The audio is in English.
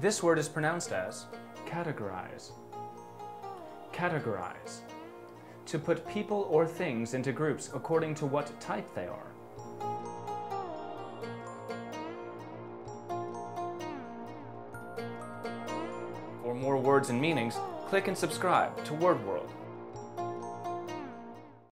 This word is pronounced as categorize. Categorize. To put people or things into groups according to what type they are. For more words and meanings, click and subscribe to Word World.